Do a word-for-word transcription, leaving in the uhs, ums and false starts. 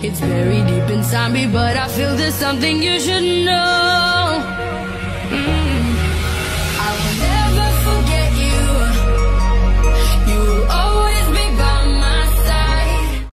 It's buried deep inside me, but I feel there's something you should know. Mm.